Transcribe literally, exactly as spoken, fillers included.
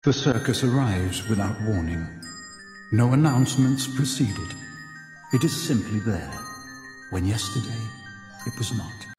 The circus arrives without warning. No announcements preceded. It is simply there, when yesterday it was not.